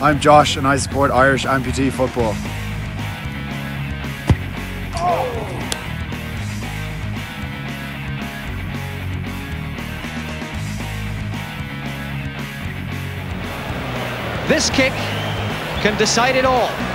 I'm Josh and I support Irish amputee football. This kick can decide it all.